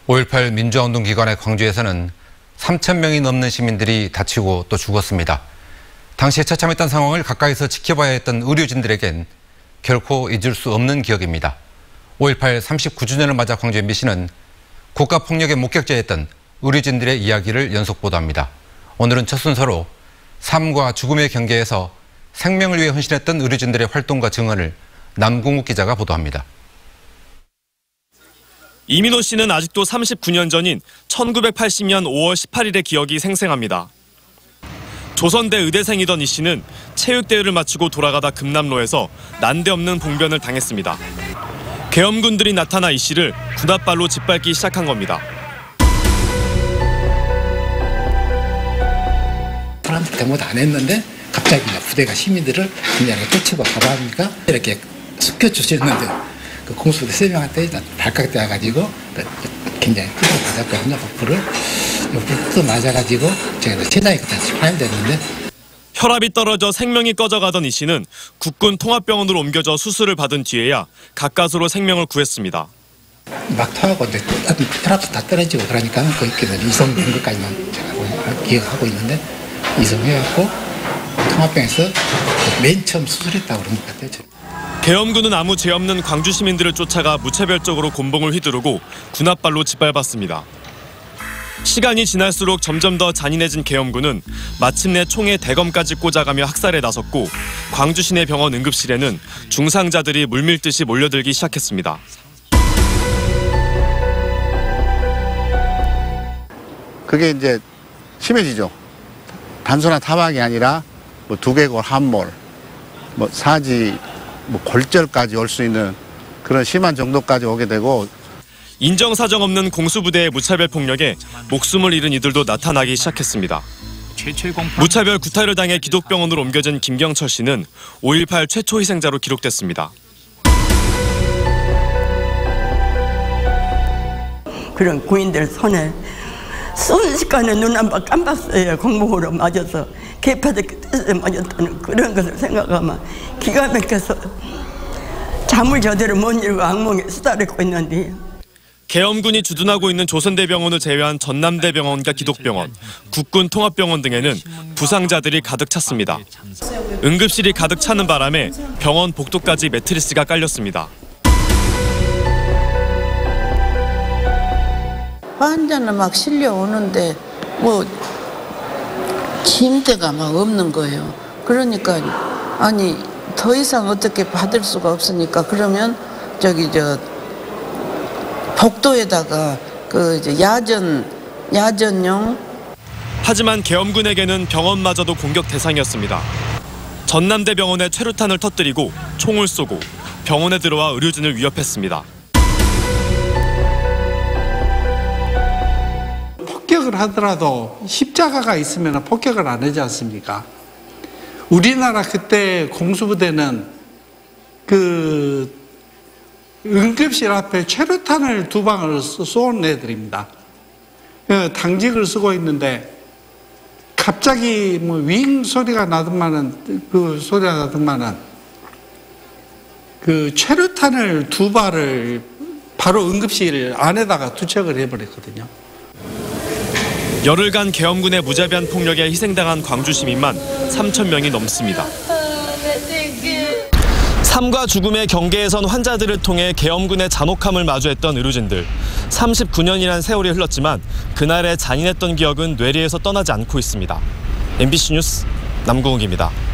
5.18 민주화운동 기간에 광주에서는 3,000명이 넘는 시민들이 다치고 또 죽었습니다. 당시에 처참했던 상황을 가까이서 지켜봐야 했던 의료진들에겐 결코 잊을 수 없는 기억입니다. 5.18 39주년을 맞아 광주 MBC는 국가폭력의 목격자였던 의료진들의 이야기를 연속 보도합니다. 오늘은 첫 순서로 삶과 죽음의 경계에서 생명을 위해 헌신했던 의료진들의 활동과 증언을 남궁욱 기자가 보도합니다. 이민호 씨는 아직도 39년 전인 1980년 5월 18일의 기억이 생생합니다. 조선대 의대생이던 이 씨는 체육대회를 마치고 돌아가다 금남로에서 난데없는 봉변을 당했습니다. 계엄군들이 나타나 이 씨를 군홧발로 짓밟기 시작한 겁니다. 사람들 대모도 안 했는데 갑자기 부대가 시민들을 그냥 쫓치고 가봐니까 이렇게 숙여주셨는데 그 공수부대 3명한테 발칵 떼어가지고 굉장히 크게 맞았거든요. 불도 맞아가지고 제가 체장이 그때 파열됐는데 혈압이 떨어져 생명이 꺼져가던 이 씨는 국군 통합병원으로 옮겨져 수술을 받은 뒤에야 가까스로 생명을 구했습니다. 막 토하고 혈압도 다 떨어지고 그러니까 거기는 이송 된 것까지만 제가 기억하고 있는데 이송해갖고 통합병에서 맨 처음 수술했다고 그런 것 같아요. 계엄군은 아무 죄 없는 광주 시민들을 쫓아가 무차별적으로 곤봉을 휘두르고 군홧발로 짓밟았습니다. 시간이 지날수록 점점 더 잔인해진 계엄군은 마침내 총에 대검까지 꽂아가며 학살에 나섰고 광주 시내 병원 응급실에는 중상자들이 물밀듯이 몰려들기 시작했습니다. 그게 이제 심해지죠. 단순한 타박이 아니라 뭐 두개골, 함몰, 뭐 사지, 뭐 골절까지 올 수 있는 그런 심한 정도까지 오게 되고 인정사정 없는 공수부대의 무차별 폭력에 목숨을 잃은 이들도 나타나기 시작했습니다. 무차별 구타를 당해 기독병원으로 옮겨진 김경철 씨는 5.18 최초 희생자로 기록됐습니다. 그런 군인들 손에 순식간에 눈 한 번 깜빡어요. 공복으로 맞아서 개파적 뜻에 맞았다는 그런 것을 생각하면 기가 막혀서 잠을 제대로 못 이루고 악몽에 시달리고 있는데 계엄군이 주둔하고 있는 조선대병원을 제외한 전남대병원과 기독병원, 국군 통합병원 등에는 부상자들이 가득 찼습니다. 응급실이 가득 차는 바람에 병원 복도까지 매트리스가 깔렸습니다. 환자는 막 실려오는데 뭐 침대가 막 없는 거예요. 그러니까 아니 더 이상 어떻게 받을 수가 없으니까 그러면 복도에다가 야전용. 하지만 계엄군에게는 병원마저도 공격 대상이었습니다. 전남대병원에 최루탄을 터뜨리고 총을 쏘고 병원에 들어와 의료진을 위협했습니다. 폭격을 하더라도 십자가가 있으면 폭격을 안 하지 않습니까? 우리나라 그때 공수부대는 그 응급실 앞에 최루탄을 2방을 쏜 애들입니다. 당직을 쓰고 있는데 갑자기 뭐 윙 소리가 나더만은 그 최루탄을 2발을 바로 응급실 안에다가 투척을 해버렸거든요. 열흘간 계엄군의 무자비한 폭력에 희생당한 광주 시민만 3,000명이 넘습니다. 삶과 죽음의 경계에 선 환자들을 통해 계엄군의 잔혹함을 마주했던 의료진들. 39년이란 세월이 흘렀지만 그날의 잔인했던 기억은 뇌리에서 떠나지 않고 있습니다. MBC 뉴스 남궁욱입니다.